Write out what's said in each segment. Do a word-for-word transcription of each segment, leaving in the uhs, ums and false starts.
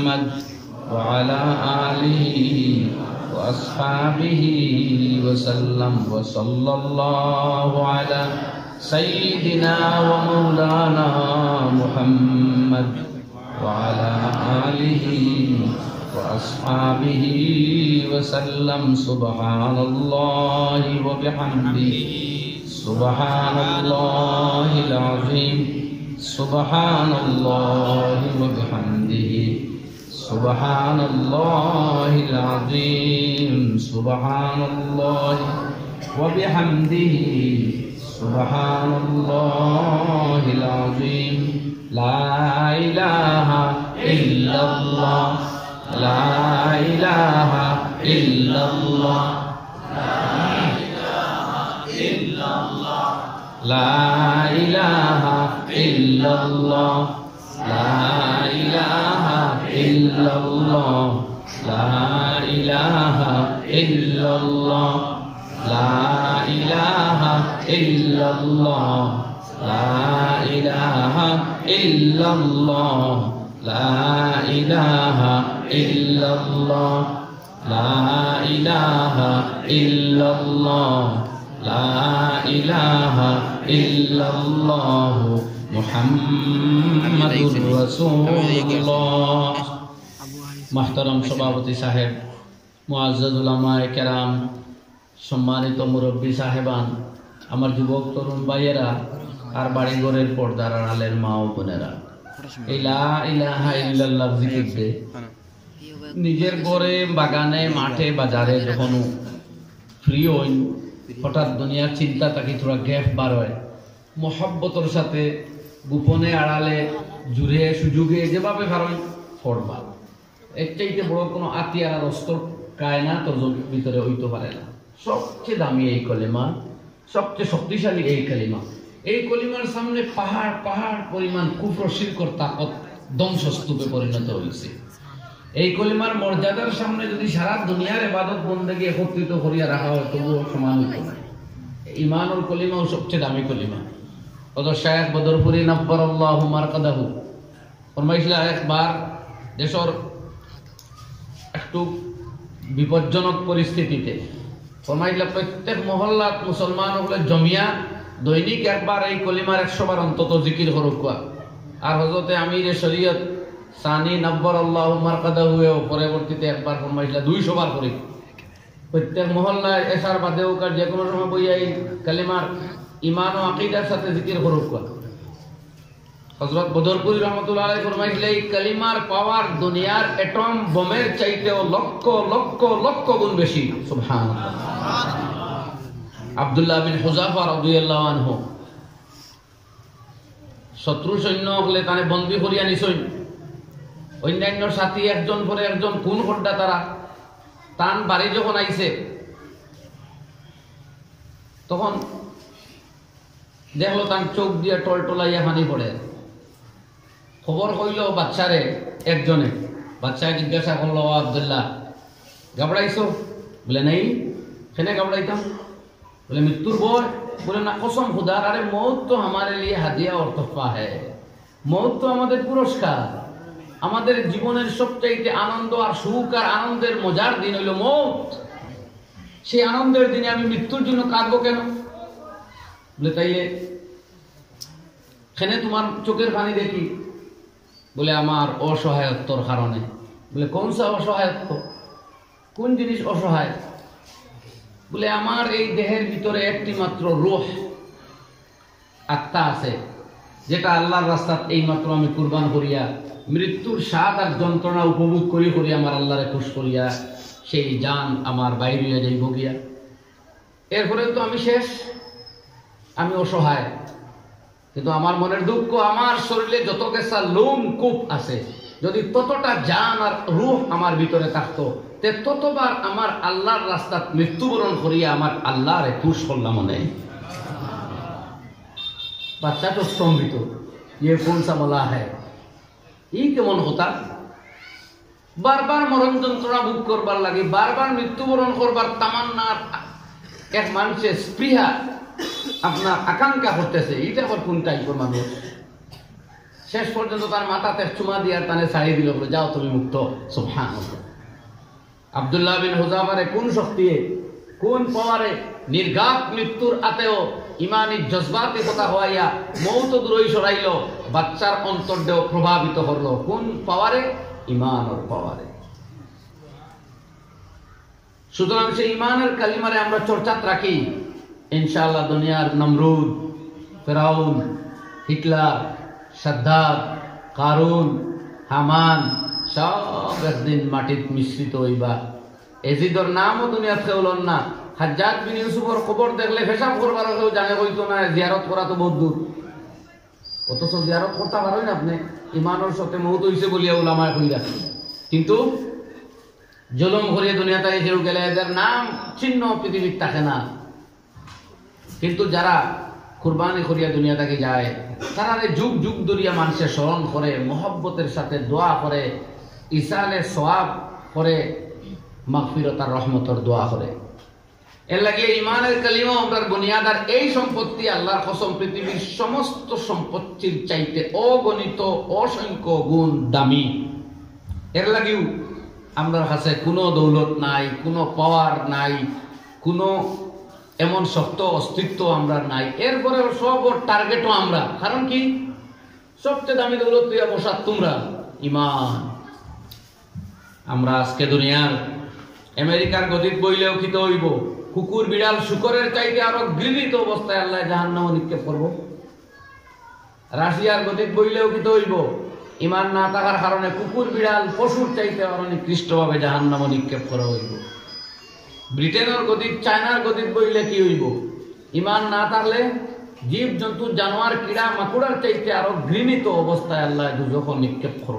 محمد وعلى آله وأصحابه وسلم وصلى الله على سيدنا ومولانا محمد وعلى آله وأصحابه وسلم سبحان الله وبحمده سبحان الله العظيم سبحان الله وبحمده سبحان الله العظيم سبحان الله وبحمده سبحان الله العظيم لا إله إلا الله لا إله إلا الله لا إله إلا الله لا إله إلا الله لا إله إلا الله لا إله إلا الله لا إله إلا الله لا إله إلا الله لا إله إلا الله لا إله إلا الله محمد رسول الله محترم সভাপতি সাহেব মুআজ্জাজ উলামায়ে কেরাম সম্মানিত মুরব্বী সাহেবান আমার যুবক তরুণ ভাইয়েরা আর বাড়িঘরের পর্দার আড়ালের মা ও বোনেরা এই লা ইলাহা ইল্লাল্লাহ জিকির নিজের ঘরে বাগানে মাঠে বাজারে যখন ফ্রি হই হঠাৎ দুনিয়ার চিন্তা তাকে থোড়া গ্যাপ বার হয় মোহাব্বতর সাথে গোপনে আড়ালে জুড়ে সুযোগে যেভাবে পারেন পড়বা এর চাইতে বড় কোনো আতিয়ার আর অস্ত্র কায়নাতের ভিতরে হইতে পারে না। সবচেয়ে দামি এই কলিমা, সবচেয়ে শক্তিশালী এই কালিমা। এই কলিমার সামনে পাহাড় পাহাড় পরিমাণ কুফর শিরকর তাকত ধ্বংসস্তূপে পরিণত হয়েছে। এই কলিমার মর্যাদার সামনে যদি সারা দুনিয়ার ইবাদত বন্দেগী একত্রিত করিয়া রাখা হয় তবুও সমান হইত না। ঈমানুল কলিমাও সবচেয়ে দামি কলিমা। কত শায়েখ বদরপুরি নব্বরাল্লাহু মারকাদাহু ফরমাইছিলেন একবার দেশের একটু বিপজ্জনক পরিস্থিতিতে ফরমাইছিলেন প্রত্যেক মহল্লাত মুসলমান হলে জমিয়া দৈনিক একবার এই কলিমার একশো বার অন্তত জিকির করুক। আর হযরতে আমিরে শরীয়ত সানি নব্বরাল্লাহু মারকাদাহু পরবর্তীতে একবার ফরমাইছিলেন দুইশো বার করি। প্রত্যেক মহল্লায় এসার বাদেও কার যে কোনো সময় বইয়া এই কালিমার ঈমান ও আকীদার সাথে জিকির করুক। হযরত বদরপুরি রহমাতুল্লাহ আলাইহি ফরমাইছিলেন এই কালিমার পাওয়ার দুনিয়ার অ্যাটম বোমের চাইতেও লক্ষ লক্ষ লক্ষ গুণ বেশি। সুবহানাল্লাহ। আব্দুল্লাহ বিন হুযাফা রাদিয়াল্লাহু আনহু শত্রু সৈন্য হলে তানে বন্দী করিয়া নিছই। অন্যান্য সাথী একজন পরে একজন কোন হড্ডা তারা তান বাড়ি যখন আইছে তখন দেখলো তার চোখ দিয়ে টলটলাইয়া পানি পড়ে। খবর কইল বাচ্চারে একজনে, বাচ্চা জিজ্ঞাসা করলো আব্দুল্লাহ ঘাবড়াইছো? বলে নাই। কেনে ঘাবড়াইতাম? বলে মৃত্যুর ভয়। বলে না কসম খুদার, আরে মৌত তো हमारे लिए হাদিয়া और তোহফা है। মৌত তো আমাদের পুরস্কার। আমাদের জীবনের সবচাইতে আনন্দ আর সুখ আর আনন্দের মজার দিন হইল মৌত। সেই আনন্দের দিনে আমি মৃত্যুর জন্য কাঁদবো কেন? বলে তাইলে কেনে তোমার চোখের পানি দেখি? বলে আমার অসহায়ত্বর কারণে। বলে কোন সা অসহায়ত্ব? কোন জিনিস অসহায়? বলে আমার এই দেহের ভিতরে একটি মাত্র রূহ আত্মা আছে যেটা আল্লাহর রাস্তাত এই মাত্র আমি কুরবান করিয়া মৃত্যুর স্বাদ আর যন্ত্রণা উপভোগ করি করি আমার আল্লাহরে খুশ করিয়া সেই জান আমার বাইরে হইয়া যাইব গিয়া। এরপরে তো আমি শেষ, আমি অসহায়। কিন্তু আমার মনের দুঃখ, আমার শরীরে যত কেসা লোম কূপ আছে, যদি ততটা জান আর রূহ আমার ভিতরে থাকতো তে ততবার আমার আল্লাহর রাস্তাত মৃত্যুবরণ করিয়া আমার আল্লাহরে খুশ করলাম মনে। বাচ্চা তো স্তম্ভিত, ইয়ে কোন সা বলা হ্যায়, ই কেমন হতা? বারবার মরণ যন্ত্রণা ভোগ করবার লাগে, বারবার মৃত্যুবরণ করবার তামান্নার এক মানুষের স্পৃহা আপনার আকাঙ্ক্ষা করতেছে, এটা আবার কোন টাইপের মানুষ? শেষ পর্যন্ত তার মাথাতে চুমা দিয়ে তানে ছাড়িয়ে দিল, বলে যাও তুমি মুক্ত। সুবহানাল্লাহ। আব্দুল্লাহ বিন হুযাফারে কোন শক্তি, কোন পাওয়ারে নির্ঘাত মৃত্যুর আতেও ইমানি জজবাতে কথা হওয়াইয়া মৌত দূরই সরাইল, বাচ্চার অন্তর্দেও প্রভাবিত হলো। কোন পাওয়ারে? ইমানের পাওয়ারে। সুতরাং সেই ইমানের কালিমারে আমরা চর্চাত রাখি, ইনশাআল্লাহ দুনিয়ার নমরুদ, ফেরাউন, হিটলার, সাদ্দাত, কারুন, হামান সব একদিন মাটিত মিশ্রিত হইবা। এজিদর নামও দুনিয়াত খেউলন না। হাজ্জাজ বিন ইউসুফের খবর দেখলে পেশাব করবার কেউ জানে হইতো না, জিয়ারত করা তো বহুত দূর। অথচ জিয়ারত করতে পারেন না আপনি, ইমানের সাথে মৌত হইছে বলিয়া উলামায়ে কইরা। কিন্তু জুলুম করিয়ে দুনিয়াতে কেউ গেলে এদের নাম চিহ্ন পৃথিবীর থাকে না। কিন্তু যারা কুরবানি করিয়া দুনিয়া থেকে যায়, তারা যুগ যুগ ধরিয়া মানুষের স্মরণ করে, মহব্বতের সাথে দোয়া করে, ইসালে সওয়াব করে, মাগফিরতার রহমতের দোয়া করে। এর লাগিয়ে ইমানের কালিমা আমরার বুনিয়াদার এই সম্পত্তি আল্লাহর কসম পৃথিবীর সমস্ত সম্পত্তির চাইতে অগণিত অসংখ্য গুণ দামি। এর লাগেও আমরার কাছে কোনো দৌলত নাই, কোনো পাওয়ার নাই, কোনো এমন শক্ত অস্তিত্ব আমরা নাই। এরপরে সব টার্গেটও আমরা। কারণ কি? সবচেয়ে দামি দৌলত দিয়া বসাত তোমরা, ইমান। আমরা আজকে দুনিয়ার আমেরিকার গদিত বইলেও কি তো হইব, কুকুর বিড়াল শুকরের চাইতে আরো ঘৃণিত অবস্থায় আল্লাহ জাহান্নামে নিক্ষেপ করব। রাশিয়ার গদিত বইলেও কি তো হইব, ইমান না থাকার কারণে কুকুর বিড়াল পশুর চাইতে আরো নিকৃষ্টভাবে জাহান্নামে নিক্ষেপ করা হইব। ব্রিটেনের গদিত, চায়নার গদিত বইলে কি হইব, ইমান না থাকলে জীব জন্তু জানোয়ার কিড়া মাকুড়ার চাইতে আরো ঘৃণিত অবস্থায় আল্লাহ যখন নিক্ষেপ করব।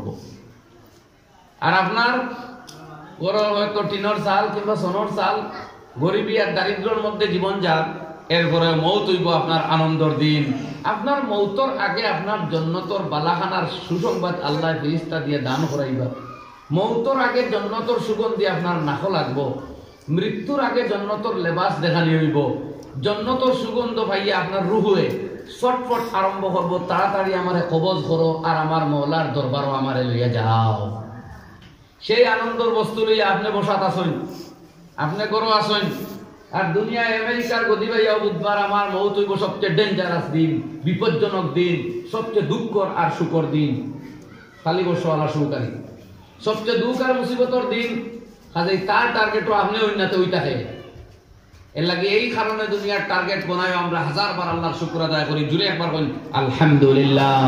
আর আপনার বড় হয়তো টিনের চাল কিংবা সোনার চাল, গরিবী আর দারিদ্রের মধ্যে জীবন যাক, এরপরে মৌত হইব আপনার আনন্দর দিন। আপনার মৌতর আগে আপনার জন্নতর বালাখানার সুসংবাদ আল্লাহ ফেরেশতা দিয়ে দান করাইবা। মৌতর আগে জন্নতর সুগন্ধি আপনার নাকো লাগবো। মৃত্যুর আগে জন্নতর লেবাস দেখানি হইব। জন্নতর সুগন্ধ পাইয়া আপনার রুহুয়ে ছটফট আরম্ভ করবো, তাড়াতাড়ি আমারে কবজ করো আর আমার মওলার দরবারও আমারে লইয়া যাও। সেই আনন্দর বস্তু লইয়া আপনি বসাত আসেন, আপনি গরো আসেন। আর দুনিয়ায় আমেরিকার গদি ভাইয়া বুধবার আমার মৌত হইব সবচেয়ে ডেঞ্জারাস দিন, বিপজ্জনক দিন, সবচেয়ে দুঃখর আর সুখর দিন। খালি বসওয়ালা সুকারী সবচেয়ে দুঃখ আর মুসিবতর দিন। কাজেই তার টার্গেটও আপনি অন্যতে ওই থাকে। এর লাগে এই কারণে দুনিয়ার টার্গেট বানায় আমরা হাজার বার আল্লাহর শুকর আদায় করি। জুড়ে একবার বলি আলহামদুলিল্লাহ।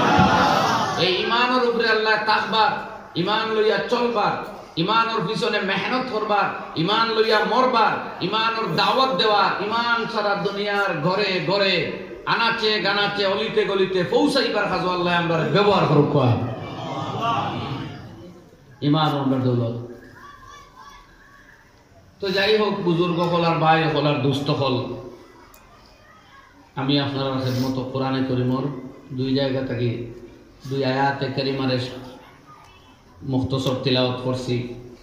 এই ইমানের উপরে আল্লাহ তাকবার, ইমান লইয়া চলবার, ইমানের পিছনে মেহনত করবার, ইমান লইয়া মরবার, ইমানের দাওয়াত দেওয়ার, ইমান সারা দুনিয়ার ঘরে ঘরে আনাচে গানাচে অলিতে গলিতে পৌঁছাইবার কাজ আল্লাহ আমরা ব্যবহার করুক। ইমান আমরা দৌলত। তো যাই হোক, বুজুর্গ হল আর ভাই হল আর দুস্থ হল, আমি আপনারা খেদমত কোরআনে করিমর দুই জায়গা থেকে দুই আয়াতে কারিমারে মুখতসর তিলাওয়াত করছি।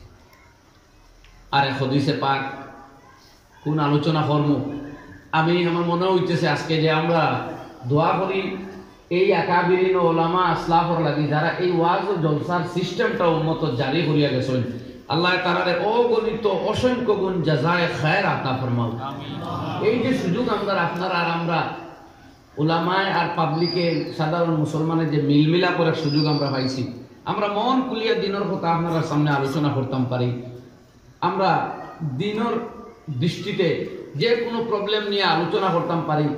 আর এক হাদিসে পাক কোন আলোচনা করব, আমি আমার মনে হইতেছে আজকে যে আমরা দোয়া করি এই আকাবিরিন ওলামা আসলাফর লাগি, যারা এই ওয়াজ ও জলসার সিস্টেমটা উন্নত জারি করিয়া গেছেন। আল্লাহ তাআলার অগণিত অসংখ্য গুণ জাযায়ে খায়ের আতা ফরমাও। এই যে সুযোগ আমরা আপনারা আর আমরা উলামায়ে আর পাবলিকে সাধারণ মুসলমানের যে মিলমিলা করে সুযোগ আমরা পাইছি, আমরা মন খুলিয়া দিনের কথা আপনার সামনে আলোচনা করতাম পারি। আমরা দিনের দৃষ্টিতে যে কোনো প্রবলেম নিয়ে আলোচনা করতাম পারি,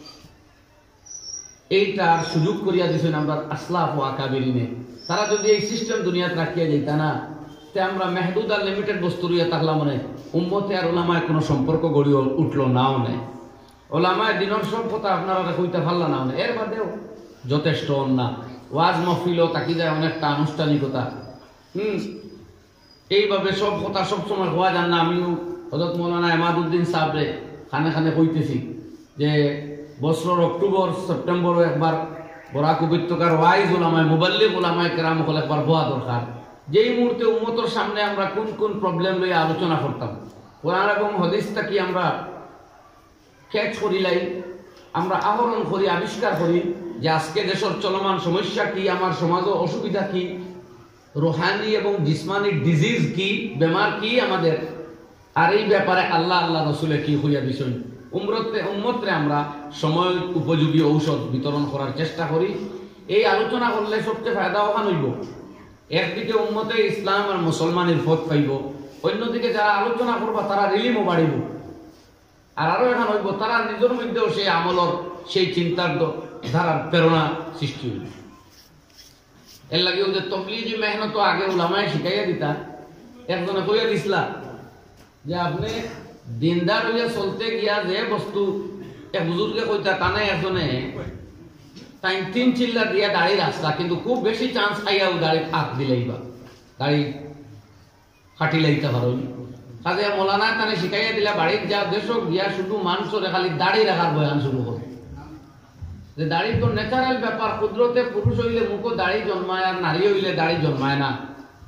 এইটার সুযোগ করিয়া দিয়েছেন আমরা আসলাফ ও আকাবিরিনে। তারা যদি এই সিস্টেম দুনিয়াতে রাখিয়া যাইতা না, তে আমরা মেহদুদ আর লিমিটেড বস্তু রইয়া থাকলাম মনে উম্মতে আর ওলামায় কোনো সম্পর্ক গড়ি উঠলো নাও নেই। ওলামায় দিনের সব কথা আপনারা কইতে পারলা নাও নেই। এর বাদেও যথেষ্ট অন্যা ওয়াজ মহফিলও তাকি যায় অনেকটা আনুষ্ঠানিকতা। হুম এইভাবে সব কথা সবসময় হওয়া যান না। আমিও হযরত মৌলানা এমাদউদ্দিন সাহেবরে খানে খানে কইতেছি যে বছর অক্টোবর সেপ্টেম্বরও একবার বরাক উপত্যকার ওয়াইজ ওলামায় মুবাল্লিগ ওলামায় কেরাম হল একবার হওয়া দরকার। যেই মুহূর্তে উম্মতের সামনে আমরা কোন কোন প্রবলেম লইয়া আলোচনা করতাম, কোরআন এবং হাদিসটা কি আমরা ক্যাচ করি লাই, আমরা আহরণ করি, আবিষ্কার করি, যে আজকে দেশের চলমান সমস্যা কি, আমার সমাজে অসুবিধা কি, রোহানি এবং জিসমানি ডিজিজ কি, বেমার কি আমাদের, আর এই ব্যাপারে আল্লাহ আল্লাহ রসুলে কি হইয়া দিছেন, উম্মতে উম্মতরে আমরা সময় উপযোগী ঔষধ বিতরণ করার চেষ্টা করি। এই আলোচনা করলে সবচেয়ে ফায়দা ওখান হইব। একদিকে উম্মতে ইসলাম আর মুসলমানের পথ পাইব, অন্যদিকে যারা আলোচনা করবা তারা রিলিমও বাড়িব, আর আরো এখন হইব তারা নিজের মধ্যেও সেই আমলর সেই চিন্তার ধারার প্রেরণা সৃষ্টি হইব। এর লাগে ওদের তবলিগি মেহনত আগে উলামায় শিখাইয়া দিতা। একজনে কইয়া দিছিলা যে আপনি দিনদার হইয়া চলতে গিয়া যে বস্তু এক বুজুর্গে কইতা কানে একজনে তাই তিন চিল্লা দিয়া দাড়ি রাস্তা, কিন্তু খুব বেশি চান্স আইয়াও দাড়ি হাত দিলেইবা, দাড়ি কাটি লাইতে পারো। কাজে মৌলানা তানে শিখাইয়া দিলা বাড়ির যা দেশক গিয়া শুধু মানুষরে খালি দাড়ি রাখার বয়ান শুরু করে, যে দাড়ি তো ন্যাচারাল ব্যাপার, কুদরতে পুরুষ হইলে মুখো দাড়ি জন্মায় আর নারী হইলে দাড়ি জন্মায় না।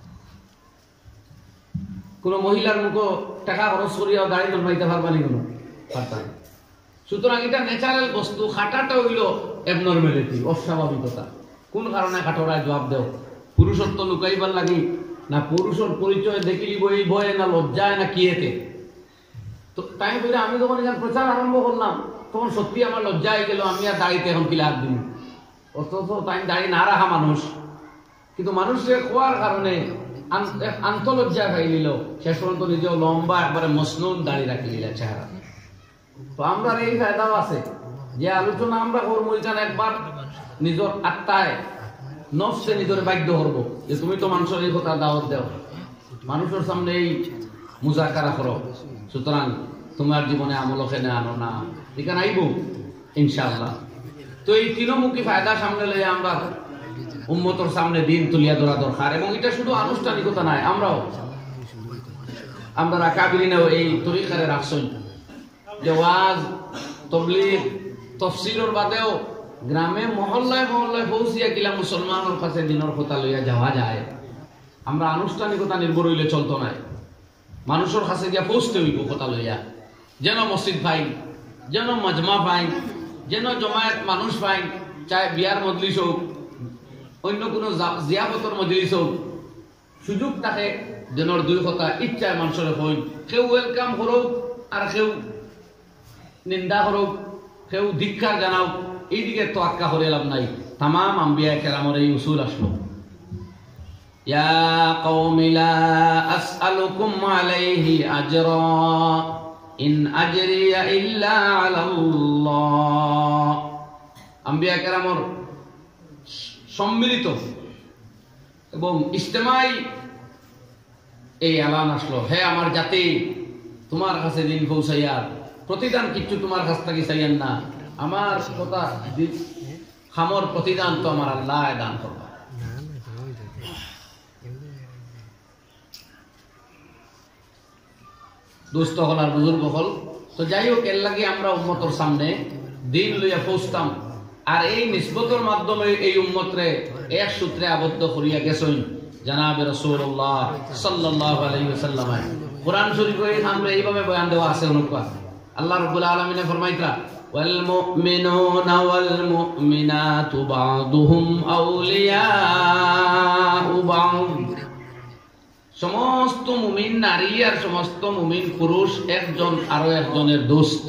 কোন মহিলার মুখো টাকা খরচ করিয়াও দাড়ি জন্মাইতে পারবানি কোনো পারতা। সুতরাং এটা ন্যাচারাল বস্তু, খাটাটা হইল এবনর্মালিটি, অস্বাভাবিকতা। কোন কারণে খাটোরায় জবাব দেও? পুরুষত্ব লুকাইবার লাগি, না পুরুষের পরিচয় দেখিলিব এই ভয়ে, না লজ্জায়, না কিয়েতে? তো তাই বলে আমি যখন এখানে প্রচার আরম্ভ করলাম তখন সত্যি আমার লজ্জা হয়ে গেল, আমি আর দাড়িতে এখন কিলা হাত দিন। অথচ তাই দাড়ি না রাখা মানুষ, কিন্তু মানুষের খোয়ার কারণে আন্তলজ্জা খাই নিল, শেষ পর্যন্ত নিজেও লম্বা একবারে মসনুন দাড়ি রাখি নিল চেহারা। তো আমরা এই ফায়দাও আছে যে আলোচনা আমরা করবো, এখানে একবার নিজের আত্মায় নফসে নিজের বাধ্য করবো যে তুমি তো মানুষের এই কথা দাওয়াত দেও, মানুষের সামনে এই মুজাকারা করো, সুতরাং তোমার জীবনে আমল খেনে আনো না, এখানে আইব ইনশাআল্লাহ। তো এই তিনমুখী ফায়দা সামনে লইয়া আমরা উম্মতর সামনে দিন তুলিয়া ধরা দরকার। এবং এটা শুধু আনুষ্ঠানিকতা নাই, আমরাও আমরা কাবিরিনেও এই তরিকারে রাখছই যে ওয়াজ তবলিগ তফসিলের বাদেও গ্রামে মহল্লায় মহল্লায় পৌঁছিয়া কিলা মুসলমানের কাছে দিনের কথা লইয়া যাওয়া যায়। আমরা আনুষ্ঠানিকতা নির্ভর হইলে চলতো নাই, মানুষের কাছে গিয়া পৌঁছতে হইব কথা লইয়া, যেন মসজিদ পাই, যেন মজমা পাই, যেন জমায়েত মানুষ পাই, চাই বিয়ার মজলিস হোক, অন্য কোনো জিয়াফতর মজলিস হোক, সুযোগ থাকে যেন দুই কথা ইচ্ছায় মানুষের হই, কেউ ওয়েলকাম করুক আর কেউ নিন্দা করুক, কেউ ধিক্কার জানাও, এইদিকে তো আক্কা করে লাভ নাই। তামাম আম্বিয়া কেরামের এই উসুল আসলো, ইয়া কওমি লা আসআলুকুম আলাইহি আজরা ইন আজরিয়া ইল্লা আলাল্লাহ। আম্বিয়া কেরামের সম্মিলিত এবং ইজতেমাই এই এলান আসলো, হে আমার জাতি, তোমার কাছে দিন পৌঁছাইয়ার প্রতিদান কিচ্ছু তোমার কাছ থেকে চাইয়েন না, আমার কথা খামর প্রতিদান তো আমার আল্লাহ দান করবা। দুস্থ হল আর বুজুর্গ হল। তো যাই হোক, এর লাগে আমরা উম্মতর সামনে দিন লইয়া পৌঁছতাম, আর এই নিসবতের মাধ্যমে এই উম্মতরে এক সূত্রে আবদ্ধ করিয়া গেছেন জানাবে রাসূলুল্লাহ সাল্লাল্লাহু আলাইহি ওয়াসাল্লাম। কোরআন শরীফে আমরা এইভাবে বয়ান দেওয়া আছে অনুকা, আল্লাহ রাব্বুল আলামিনে ফরমাইতরা ওয়াল মুমিনুনা ওয়াল মুমিনাতু বা'দুহুম আউলিয়াউ বা'দ। সমস্ত মুমিন নারী আর সমস্ত মুমিন পুরুষ একজন আরো একজনের দোস্ত,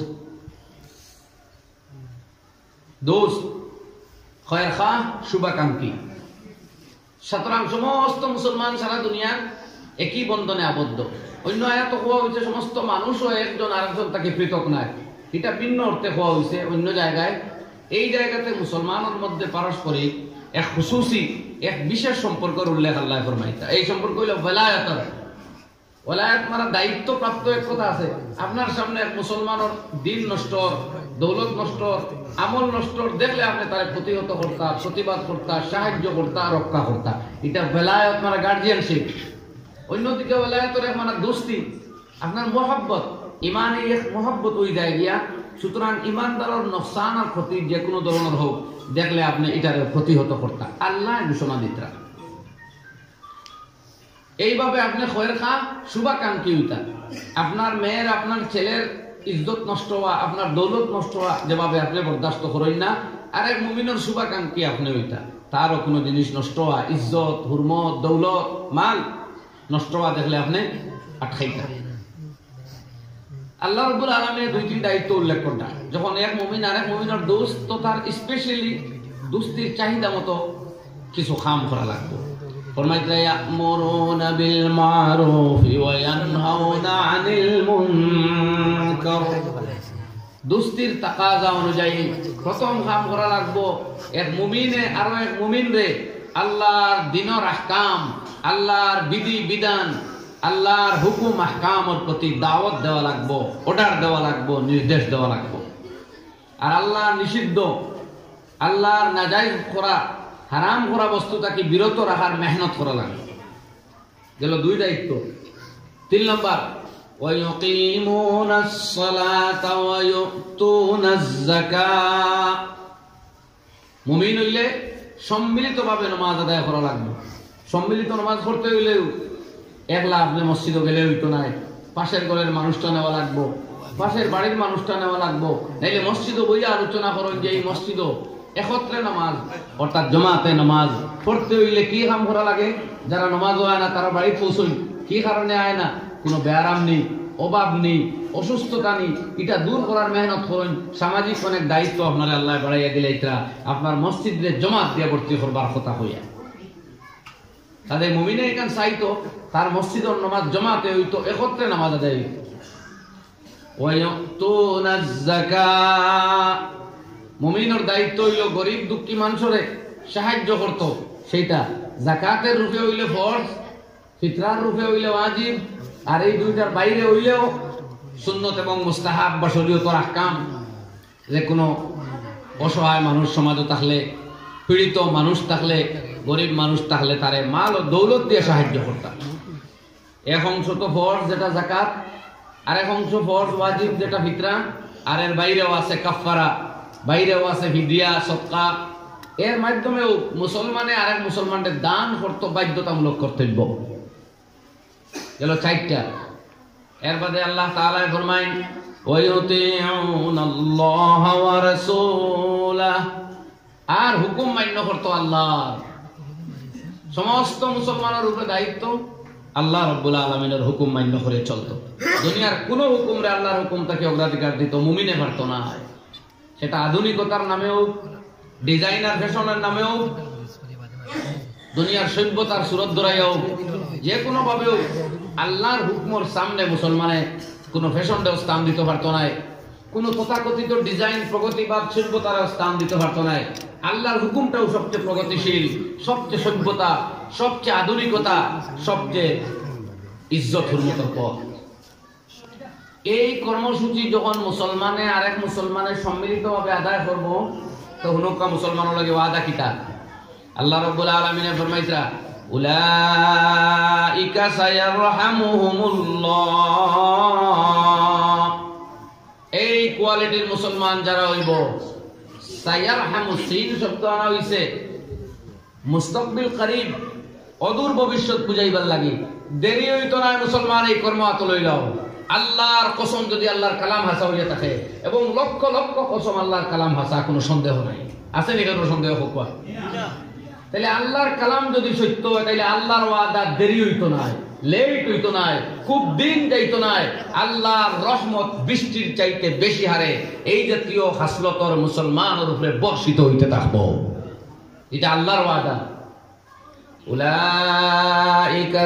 দোস্ত খয়রখা শুভাকাঙ্ক্ষী। সুতরাং সমস্ত মুসলমান সারা দুনিয়া একই বন্ধনে আবদ্ধ। অন্য আয়াত হওয়া হয়েছে সমস্ত মানুষও একজন আরেকজন তাকে পৃথক নয়, এটা ভিন্ন অর্থে হওয়া হয়েছে অন্য জায়গায়। এই জায়গাতে মুসলমানের মধ্যে পারস্পরিক এক খুশুসি এক বিশেষ সম্পর্কের উল্লেখ আল্লাহ ফরমাইতা। এই সম্পর্ক হইল ওয়ালায়াতের। ওয়ালায়াত মানে দায়িত্ব প্রাপ্ত এক কথা আছে। আপনার সামনে এক মুসলমানের দিন নষ্ট, দৌলত নষ্ট, আমল নষ্ট দেখলে আপনি তার প্রতিহত করতা, প্রতিবাদ করতা, সাহায্য করতা, রক্ষা করতা, এটা ওয়ালায়াত মানে গার্জিয়ানশিপ। অন্যদিকে ওয়ালায়াতের এক মানে দোস্তি, আপনার মহব্বত, ইমানে এক মহব্বত হয়ে যায় গিয়া। সুতরাং ইমানদারের নকসান আর ক্ষতি যে কোনো ধরনের হোক দেখলে আপনি এটার প্রতিহত করতা, আল্লাহ ঘোষণা দিতা। এইভাবে আপনি খয়ের খা শুভাকাঙ্ক্ষী হইতা। আপনার মেয়ের আপনার ছেলের ইজ্জত নষ্ট হওয়া, আপনার দৌলত নষ্ট হওয়া যেভাবে আপনি বরদাস্ত করেন না, আরেক মুমিনের শুভাকাঙ্ক্ষী আপনি ওইটা তারও কোনো জিনিস নষ্ট হওয়া ইজ্জত হুরমত দৌলত মাল নষ্ট হওয়া দেখলে আপনি আটকাইতা আল্লাহ রাব্বুল আলামিন দুই তিন দায়িত্ব উল্লেখ করটা যখন এক মুমিন আরেক মুমিনের দোস্ত তো তার স্পেশালি দোস্তির চাহিদা মতো কিছু কাম করা লাগবে ফরমাইতে ইয়ামুরুনা বিল মারুফ ওয়া ইয়ানহাউনা আনিল মুনকার দোস্তির তাকাজা অনুযায়ী প্রথম কাম করা লাগবে এক মুমিনে আর এক মুমিনরে আল্লাহর দ্বীনের আহকাম আল্লাহর বিধি বিধান আল্লাহর হুকুম আহকামের প্রতি দাওয়াত দেওয়া লাগবে অর্ডার দেওয়া লাগবে নির্দেশ দেওয়া লাগবে আর আল্লাহর নিষিদ্ধ আল্লাহর নাজায়েজ করা হারাম করা বস্তুটাকে বিরত রাখার মেহনত করা লাগবে গেল দুই দায়িত্ব তিন নম্বর ওয়ায়ুকিমুনাস সালাতা ওয়া ইউতুনাজ যাকাত মুমিন হইলে সম্মিলিতভাবে নামাজ আদায় করা লাগবে সম্মিলিত নামাজ পড়তে হইলেও একলা আপনি মসজিদে গেলে হইতো না পাশের ঘরের মানুষটা নেওয়া লাগবো পাশের বাড়ির মানুষটা নেওয়া লাগবো নাইলে মসজিদে বইয়া আলোচনা করেন যে এই মসজিদও একত্রে নামাজ অর্থাৎ জমাতে নামাজ পড়তে হইলে কি কাম করা লাগে যারা নামাজ হয় না তারা বাড়ি পৌঁছই কি কারণে আয় না কোনো ব্যায়াম নেই অভাব নেই অসুস্থতা নেই এটা দূর করার মেহনত করেন সামাজিক অনেক দায়িত্ব আপনার আল্লাহ বাড়াইয়া দিলে এটা আপনার মসজিদে জমাত দিয়ে ভর্তি করবার কথা হইয়া তাদের মুমিনে এখান চাইতো তার মসজিদের নামাজ জমাতে হইতো একত্রে নামাজ আদায় হইতো ওয়ায়ুতুনাজ যাকাত মুমিনের দায়িত্ব হইল গরিব দুঃখী মানুষরে সাহায্য করত সেইটা যাকাতের রূপে হইলে ফরজ ফিতরার রূপে হইলে ওয়াজিব আর এই দুইটার বাইরে হইলেও সুন্নত এবং মুস্তাহাব বা শরীয়তের আহকাম যে কোনো অসহায় মানুষ সমাজে থাকলে পীড়িত মানুষ থাকলে গরিব মানুষ থাকলে তারে মাল ও দৌলত দিয়ে সাহায্য করতাম এক অংশ তো ফরজ যেটা যাকাত আর এক অংশ ফরজ ওয়াজিব যেটা ফিতরা আর এর বাইরেও আছে কাফারা বাইরেও আছে ফিদিয়া সদকা এর মাধ্যমেও মুসলমানে আরেক মুসলমানদের দান করতে বাধ্যতামূলক কর্তব্য গেল চারটা এর বাদে আল্লাহ তাআলা ফরমাইন ওয়ায়ুতিউনাল্লাহ ওয়া রাসূলাহ আর হুকুম মান্য করতো আল্লাহ সমস্ত মুসলমানের উপরে দায়িত্ব আল্লাহ রাব্বুল আলামিনের হুকুম মান্য করে চলতো দুনিয়ার কোনো হুকুমরে আল্লাহর হুকুম তাকে অগ্রাধিকার দিত মুমিনে পারতো না সেটা আধুনিকতার নামেও ডিজাইনার ফ্যাশনের নামেও দুনিয়ার সভ্যতার সুরত ধরাইও যে কোনো ভাবেও আল্লাহর হুকুমের সামনে মুসলমানে কোনো ফ্যাশনটাও স্থান দিতে পারতো না কোনো তথাকথিত ডিজাইন প্রগতিবাদ সভ্যতার স্থান দিতে পারতো না আল্লাহর হুকুমটাও সবচেয়ে প্রগতিশীল সবচেয়ে সভ্যতা সবচেয়ে আধুনিকতা সবচেয়ে ইজ্জত হুরমতের পথ এই কর্মসূচি যখন মুসলমানে আরেক মুসলমানের সম্মিলিতভাবে আদায় করব তখন ওকা মুসলমানের লাগে ওয়াদা কিতা আল্লাহ রাব্বুল আলামিন ফরমাইতরা উলাইকা সায়ারহামুহুমুল্লাহ এই কোয়ালিটির মুসলমান যারা হইব সায়ারহামু সিন শব্দ আনা হইছে মুস্তাকবিল করিব অদূর ভবিষ্যৎ বুঝাইবার লাগি দেরি হইতো না মুসলমান এই কর্ম হাতে লইলাও আল্লাহর কসম যদি আল্লাহর কালাম হাসা হইয়া থাকে এবং লক্ষ লক্ষ কসম আল্লাহর কালাম হাসা কোনো সন্দেহ নাই আছে নি কোনো সন্দেহ হোক তাহলে আল্লাহর কালাম যদি সত্য হয় তাহলে আল্লাহর ওয়াদা দেরি হইতো না লেট হইতো না খুব দিন যাইতো না আল্লাহর রহমত বৃষ্টির চাইতে বেশি হারে এই জাতীয় খাসলতর মুসলমানের উপরে বর্ষিত হইতে থাকবো এটা আল্লাহর ওয়াদা উলাইকা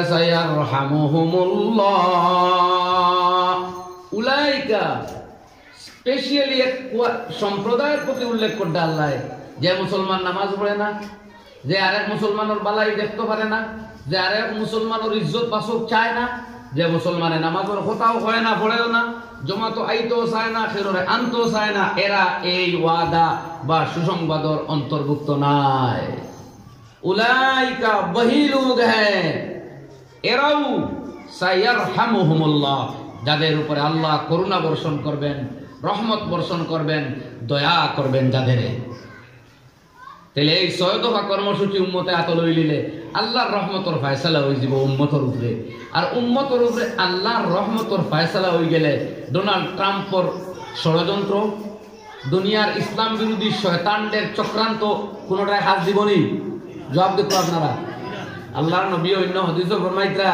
সায়ারহামুহুমুল্লাহ উলাইকা স্পেশালি এক সম্প্রদায়ের প্রতি উল্লেখ করতে আল্লাহ যে মুসলমান নামাজ পড়ে না যে আরেক মুসলমানের বালাই দেখতে পারে না যে আরেক মুসলমানের ইজ্জত বাসক চায় না যে মুসলমানের নামাজের কথাও হয় না পড়েও না জমাতো আইতেও চায় না ফেররে আনতেও চায় না এরা এই ওয়াদা বা সুসংবাদর অন্তর্ভুক্ত নাই উলাইকা वही लोग हैं এরাও সায়ারহামুহুমুল্লাহ যাদের উপরে আল্লাহ করুণা বর্ষণ করবেন রহমত বর্ষণ করবেন দয়া করবেন যাদের তাহলে এই ছয় দফা কর্মসূচি উম্মতে হাতে লই লিলে আল্লাহর রহমতর ফয়সালা হয়ে যাব উম্মতের উপরে আর উম্মতের উপরে আল্লাহর রহমতর ফয়সালা হয়ে গেলে ডোনাল্ড ট্রাম্পর ষড়যন্ত্র দুনিয়ার ইসলাম বিরোধী শয়তানদের চক্রান্ত কোনটায় হাত দিবনি? জবাব দিতে আপনারা। আল্লাহর নবী অন্য হাদিসে ফরমাইতরা,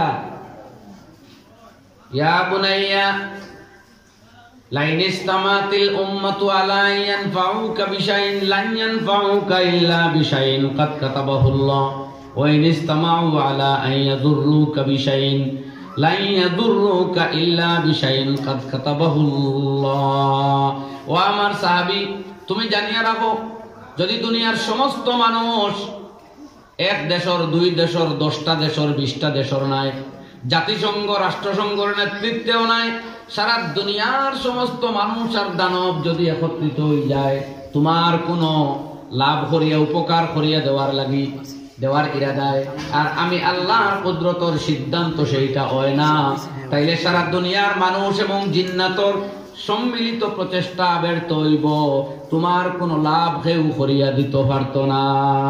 ইয়া বুনাইয়া লাইন ইসতামাতিল উম্মাতু আলা ইয়ানফাউকা বিশাইইন লান ইয়ানফাউকা ইল্লা বিশাইইন কাদ কাতাবাহুল্লাহ ওয়া ইন ইসতামাউ আলা আন ইয়াদুররুকা বিশাইইন লান ইয়াদুররুকা ইল্লা বিশাইইন কাদ কাতাবাহুল্লাহ। ও আমার সাহাবী, তুমি জানিয়া রাখো, যদি দুনিয়ার সমস্ত মানুষ এক দেশের, দুই দেশের, দশটা দেশের, বিশটা দেশের নাই, জাতিসংঘ রাষ্ট্রসংঘের নেতৃত্বেও নাই, সারা দুনিয়ার সমস্ত মানুষ আর দানব যদি একত্রিত হয়ে যায়, তোমার কোনো লাভ করিয়া উপকার করিয়া দেওয়ার লাগি দেওয়ার ইরাদায়, আর আমি আল্লাহর কুদরতর সিদ্ধান্ত সেইটা হয় না, তাইলে সারা দুনিয়ার মানুষ এবং জিন্নাতর সম্মিলিত প্রচেষ্টা ব্যর্থ হইব, তোমার কোনো লাভ কেউ করিয়া দিতে পারত না।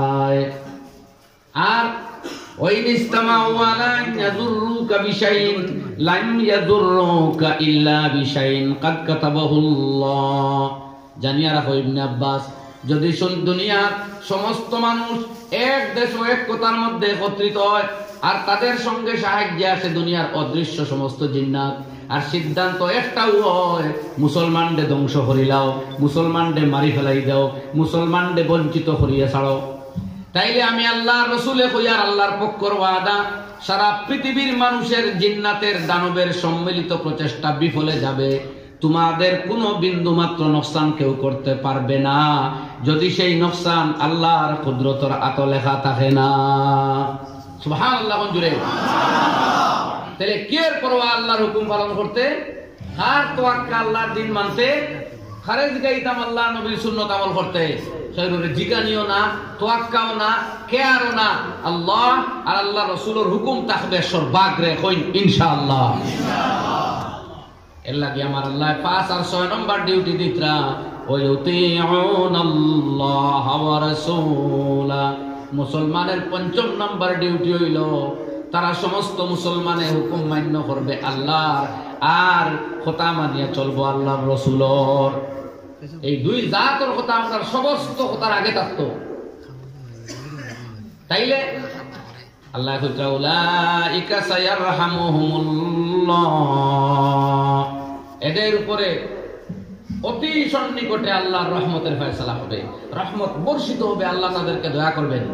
আর ওয়াইন ইসতামাউ আলা আন ইয়াদুররুকা বিশাইইন লাম ইয়াদুররুকা ইল্লা বিশাইইন কাদ কাতাবাহুল্লাহ। জানিয়া রাখো ইবনে আব্বাস, যদি দুনিয়ার সমস্ত মানুষ এক দেশ ও এক কথার মধ্যে একত্রিত হয় আর তাদের সঙ্গে সাহায্যে আসে দুনিয়ার অদৃশ্য সমস্ত জিন্নাত, আর সিদ্ধান্ত একটাও হয় মুসলমানদের ধ্বংস করিলাও, মুসলমানদের মারি ফেলাই দাও, মুসলমানদের বঞ্চিত করিয়া ছাড়ো, তাইলে আমি আল্লাহর রাসূলে কইয়ার আল্লাহর পক্ষর ওয়াদা, সারা পৃথিবীর মানুষের জিন্নাতের দানবের সম্মিলিত প্রচেষ্টা বিফলে যাবে, তোমাদের কোনো বিন্দু মাত্র নোকসান কেউ করতে পারবে না, যদি সেই নোকসান আল্লাহর কুদরতর আত লেখা থাকে না। সুবহানাল্লাহ। জুড়ে তাহলে কে পরোয়া আল্লাহর হুকুম পালন করতে, হার তোয়াক্কা আল্লাহর দিন মানতে, খারেজ গাইতাম আল্লাহ নবীর সুন্নাত আমল করতে, শরীরে জিকানিও না, তোয়াক্কাও না, কেয়ারও না, আল্লাহ আর আল্লাহ রাসূলের হুকুম থাকবে সর্বাগ্রে, কইন ইনশাআল্লাহ। এর লাগি আমার আল্লাহ পাঁচ আর ছয় নম্বর ডিউটি দিতরা, ওয়ায়ুতিউনাল্লাহ ওয়া রাসূলা। মুসলমানের পঞ্চম নম্বর ডিউটি হইল তারা সমস্ত মুসলমানের হুকুম মান্য করবে আল্লাহর, আর কথা মানিয়া চলবো আল্লাহর রাসূলর। এই দুই জাতের কথা আমরা সমস্ত কথার আগে থাকতো, তাইলে আল্লাহ কইতা উলাইকা সায়ারহামুহুমুল্লাহ, এদের উপরে অতি সন্নিকটে আল্লাহর রহমতের ফয়সালা হবে, রহমত বর্ষিত হবে, আল্লাহ তাদেরকে দয়া করবেন।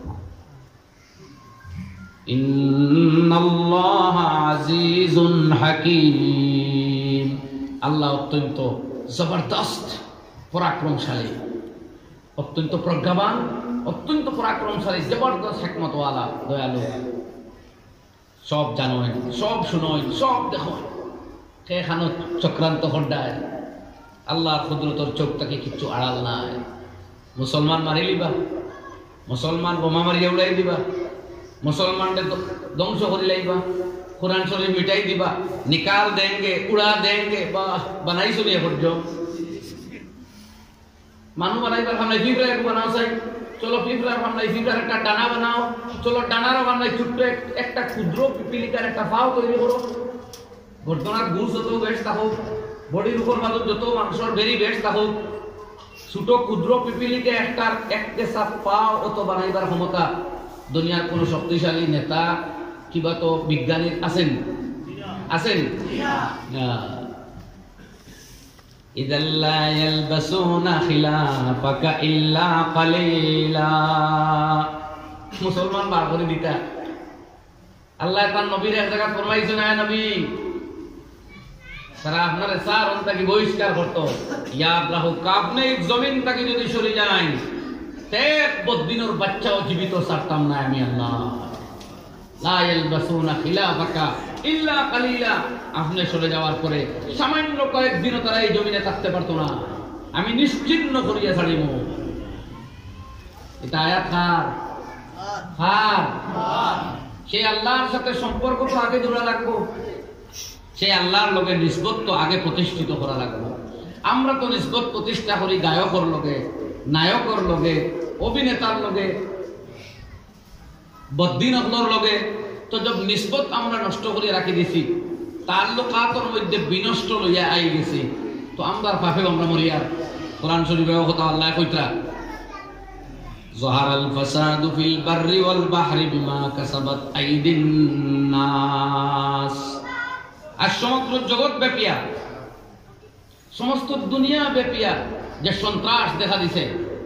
ইন্নাল্লাহা আজিজুন হাকীম, আল্লাহ অত্যন্ত জবরদস্ত পরাক্রমশালী, অত্যন্ত প্রজ্ঞাবান, অত্যন্ত পরাক্রমশালী, জবরদস্ত হিকমতওয়ালা, দয়ালু, সব জানেন, সব শুনেন, সব দেখেন, সেখানে চক্রান্ত হড্ডায় আল্লাহর কুদরতর চোখ তাকে কিচ্ছু আড়াল নাই। মুসলমান মারি লিবা, মুসলমান বোমা মারিয়া উড়াই দিবা, মুসলমানদের ধ্বংস করে লাইবা, কোরআন শরীফ মিটাই দিবা, নিকাল দেंगे, উড়া দেंगे, বাহ বানাই শুনিয়ে করছ। মানুষ বানাইবার আমরা ফিফরা এক বানাও চাই, চলো ফিফরা আমরা ফিফরার একটা ডানা বানাও, চলো ডানারও আমরা ছোট্ট একটা ক্ষুদ্র পিপিলিকার একটা পাও তৈরি করো, ঘটনার গুছ যত বেশ থাকুক, বডির উপর মাত্র যত মাংসর বেরি বেশ থাকুক, ছোট ক্ষুদ্র পিপিলিকে একটা একটা সাপ পাও অত বানাইবার ক্ষমতা দুনিয়ার কোন শক্তিশালী নেতা কিবা তো বিজ্ঞানী আছেন আছেন ইদাল্লা ইয়ালবাসুনা খিলাফাকা ইল্লা কালিলা। মুসলমান বার করে দিতা আল্লাহ তার নবীর এক জায়গা ফরমাইছেন, আয় নবী তারা আপনার চার অন্তাকে বহিষ্কার করতো, ইয়াদ রাখুক আপনি জমিন তাকে যদি সরে যায় এক বদিনের বাচ্চাও জীবিত ছাড়তাম না আমি আল্লাহ। লা ইয়ালবাসুনা খিলাফাকা ইল্লা কালিলা, আপনি সরে যাওয়ার পরে সামান্য কয়েকদিনও তারা এই জমিনে থাকতে পারতো না, আমি নিশ্চিহ্ন করিয়া ছাড়িব। এটা আয়াত কার? কার? সেই আল্লাহর সাথে সম্পর্ক তো আগে জোড়া রাখবো, সেই আল্লাহর লগে নিসবত তো আগে প্রতিষ্ঠিত করা লাগবে। আমরা তো নিসবত প্রতিষ্ঠা করি গায়কর লগে, নায়কর লগে, অভিনেতার লগে, বদ্দিনকর লগে, তো যখন নিসবত আমরা নষ্ট করে রাখি দিছি, তাল্লুকাতের মধ্যে বিনষ্ট লইয়া আই গেছি, তো আমরা পাপে আমরা মরিয়ার কোরআন শরীফে কথা আল্লাহ কইতরা যাহারাল ফাসাদু ফিল বাররি ওয়াল বাহরি বিমা কাসাবাত আইদিন নাস। আর সমগ্র জগৎ ব্যাপিয়া, সমস্ত দুনিয়া ব্যাপিয়া যে সন্ত্রাস দেখা দিছে,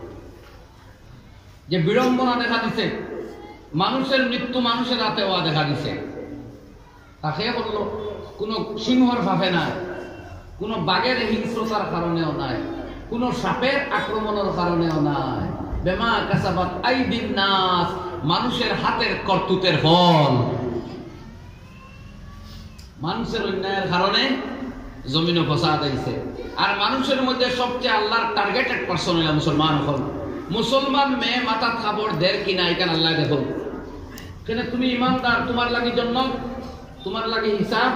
যে বিড়ম্বনা দেখা দিছে, মানুষের মৃত্যু মানুষের হাতে হওয়া দেখা দিছে, তাকে বললো কোনো সিংহর ভাবে নাই, কোনো বাঘের হিংস্রতার কারণেও নাই, কোনো সাপের আক্রমণের কারণেও নাই। বেমা কাসাবাত আইদিন নাস, মানুষের হাতের কর্তৃত্বের ফল। মানুষের অন্যায়ের কারণে জমিনে ফসাদ আইছে। আর মানুষের মধ্যে সবচেয়ে আল্লাহর টার্গেটেড পার্সন হইলা মুসলমান হল। মুসলমান মেয়ে মাথা খাবর দের কিনা এখানে আল্লাহ দেখো কেন তুমি ইমানদার, তোমার লাগি জন্য, তোমার লাগি হিসাব,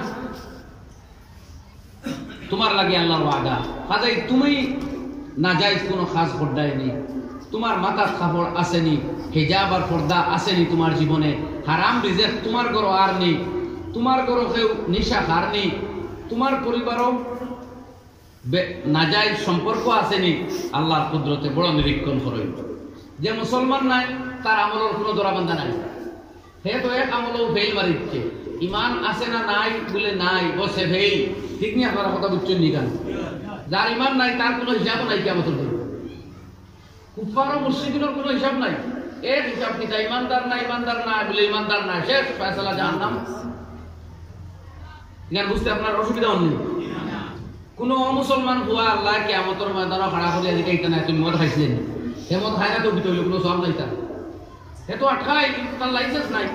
তোমার লাগি আল্লাহর ওয়াদা। কাজেই তুমি নাজায়েজ কোনো খাস পর্দায় নেই, তোমার মাথার খাবর আসেনি, হিজাব আর পর্দা আসেনি তোমার জীবনে, হারাম রিজেক তোমার ঘর আর নেই, তোমার ঘর কেউ নিশা হার নেই, তোমার পরিবারও নাজায়েজ সম্পর্ক আসেনি, আল্লাহর কুদরতে বড় নিরীক্ষণ করে। যে মুসলমান নাই তার আমলের কোনো দরাবান্ধা নাই, হে তো এক আমলও ফেল মারিচ্ছে। ইমান আছে না নাই বলে নাই, বসে ফেল। ঠিক নেই আপনারা কথা বুঝছেন নি কেন? যার ইমান নাই তার কোনো হিসাবও নাই কিয়ামতের দিন। কুফার ও মুশরিকদের কোনো হিসাব নাই, এক হিসাব কিতা ইমানদার না ইমানদার না বলে ইমানদার না, শেষ ফয়সালা জাহান্নাম। এখানে বুঝতে আপনার অসুবিধা হয়নি? কোন মুসলমান হুয়া আল্লাহ কিয়ামতের ময়দানে খাড়া করে এদিকে এইটা না তুমি মদ খাইছিলেন, হে মদ খাই না তো বিতইল কোনো সব নাই, তার হে তো আটকাই, তার লাইসেন্স নাই,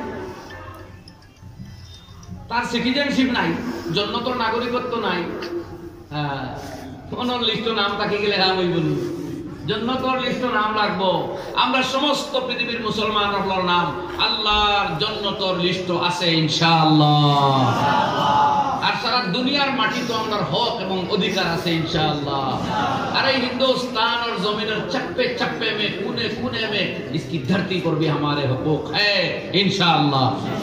তার সিটিজেনশিপ নাই, জন্নতর নাগরিকত্ব নাই। হ্যাঁ, অনর লিস্ট নাম থাকি গেলে হ্যাঁ ওই বলুন জন্নতর লিস্ট নাম রাখবো আমরা। সমস্ত পৃথিবীর মুসলমান হলোর নাম আল্লাহর জন্নতর লিস্ট আছে ইনশাআল্লাহ। আর সারা দুনিয়ার মাটি তো আমার হক এবং অধিকার আছে ইনশাআল্লাহ। আর এই হিন্দুস্তান और जमीনের चप्पे चप्पे में कोने कोने में इसकी धरती पर भी हमारे हकूक है इंशाअल्लाह।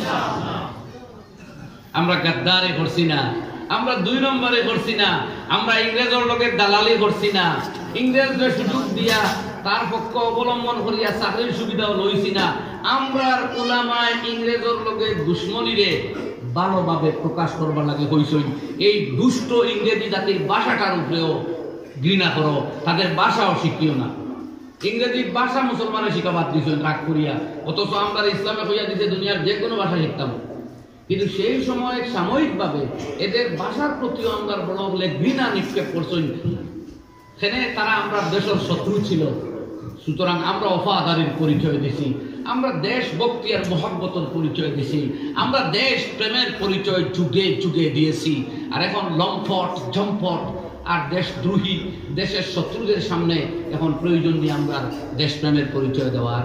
আমরা গাদ্দারি করছি না, আমরা দুই নম্বরে করছি না, আমরা ইংরেজের লোকের দালালি করছি না, ইংরেজদের সুযোগ দিয়া তার পক্ষ অবলম্বন করিয়া চাকরির সুবিধাও লইছি না। আমরা উলামায়ে ইংরেজের লোকের দুশ্মনীরে ভালোভাবে প্রকাশ করবার লাগে হইছই। এই দুষ্ট ইংরেজি জাতির ভাষাটার উপরেও ঘৃণা করো, তাদের ভাষাও শিখিও না। ইংরেজি ভাষা মুসলমানের শিখাবাদ দিয়েছেন রাগ করিয়া, অথচ আমরা ইসলামে হইয়া দিতে দুনিয়ার যে কোনো ভাষা শিখতাম। কিন্তু সেই সময় সাময়িকভাবে এদের ভাষার প্রতিও আমরা বড় বলে ঘৃণা নিক্ষেপ করছেন। সেখানে তারা আমরা দেশের শত্রু ছিল, সুতরাং আমরা ওফাদারির পরিচয় দিছি, আমরা দেশভক্তি আর মহব্বতের পরিচয় দিছি, আমরা দেশ প্রেমের পরিচয় যুগে যুগে দিয়েছি। আর এখন লম্পট ঝম্পট আর দেশদ্রোহী দেশের শত্রুদের সামনে এখন প্রয়োজন নিয়ে আমরা দেশপ্রেমের পরিচয় দেওয়ার।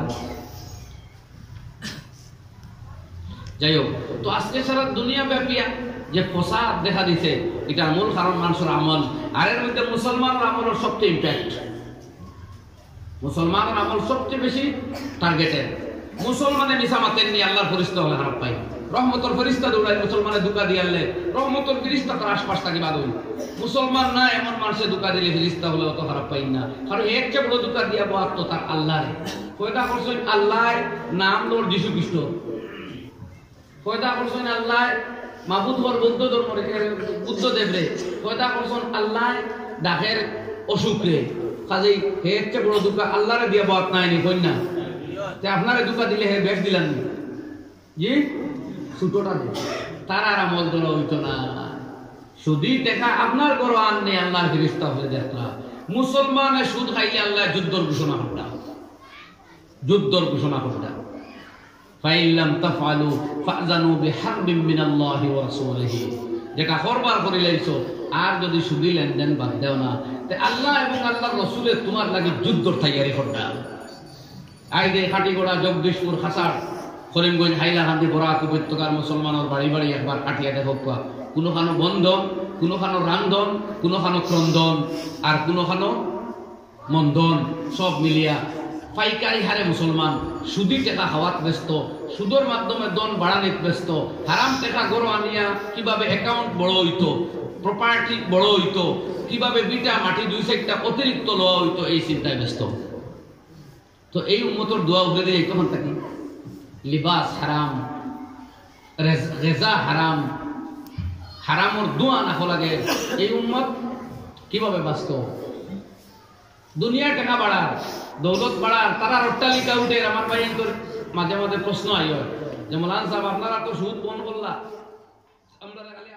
যাই হোক, তো আজকে সারা দুনিয়া ব্যাপিয়া যে ফসাদ দেখা দিছে এটার মূল কারণ মানুষের আমল। আর এর মধ্যে মুসলমানের আমলের সবচেয়ে ইম্প্যাক্ট, মুসলমানের আমল সবচেয়ে বেশি টার্গেটেড। মুসলমানের নিসামাতের নিয়ে আল্লাহর ফেরেশতা হলে খারাপ পাই, রহমতের ফেরেশতা দৌড়ায় মুসলমানের দুকা দিয়ে আনলে রহমতের ফেরেশতা তার আশপাশ থাকি বাদ হই। মুসলমান না এমন মানুষের দুকা দিলে ফেরেশতা হলে অত খারাপ পাই না, কারণ এর চেয়ে বড় দুকা দিয়া বহাত তো তার আল্লাহ। কয়টা করছেন আল্লাহ নাম লোর যীশু খ্রিস্ট, কয়টা করছেন আল্লাহ মাহবুদ হর বৌদ্ধ ধর্ম বুদ্ধ দেবরে, কয়টা করছেন আল্লাহ ডাকের অসুখ রে। কাজেই হে হচ্ছে বড় দুঃখা আল্লাহরে দিয়ে বাদ নাই নি কন্যা, আপনারে দুঃখা দিলে হে বেশ দিলেন জি ছোটটা দে, তার আর আমল তোলা হইতো না। শুধু দেখা আপনার করো আন নেই আল্লাহর ফেরেশতা হয়ে যাত্রা। মুসলমানের সুদ খাইলে আল্লাহ যুদ্ধর ঘোষণা করতা, যুদ্ধর ঘোষণা করতা। ফাইল্লাম তাফআলু ফাযানু বিহারবিন মিনাল্লাহি ওয়া রাসূলিহি, যেটা করবার করিলাইছো আর যদি সুদি লেনদেন বাদ দেও না তে আল্লাহ এবং আল্লাহর রাসূলের তোমার লাগি যুদ্ধর তৈয়ারি করতা। আই দে খাটিগোড়া জগদীশপুর খাসার করিমগঞ্জ হাইলাকান্দি বরাক উপত্যকার মুসলমানের বাড়ি বাড়ি একবার কাটিয়া দেখো, কোনোখানো বন্ধন, কোনোখানো রান্ধন, কোনোখানো ক্রন্দন আর কোনোখানো মন্দন, সব মিলিয়া পাইকারি হারে মুসলমান সুদি টাকা খাওয়াত ব্যস্ত, সুদের মাধ্যমে দন বাড়ানিত ব্যস্ত, হারাম টাকা গরো আনিয়া কিভাবে অ্যাকাউন্ট বড় হইতো, প্রপার্টি বড় হইতো, কিভাবে বিটা মাটি দুই সাইডটা অতিরিক্ত লওয়া হইতো, এই চিন্তায় ব্যস্ত। তো এই উম্মতর দোয়া উঠে দিয়ে তখন থাকি লিবাস হারাম, রেজা হারাম, হারামর দোয়া না লাগে, এই উম্মত কিভাবে বাঁচত? দুনিয়ার টাকা বাড়ার, দৌলত বাড়ার, তারা অট্টালিকা উঠে। আমার ভাই মাঝে মাঝে প্রশ্ন আই হয় যে মৌলানা সাহেব আপনারা তো সুদ বন্ধ করলা, আমরা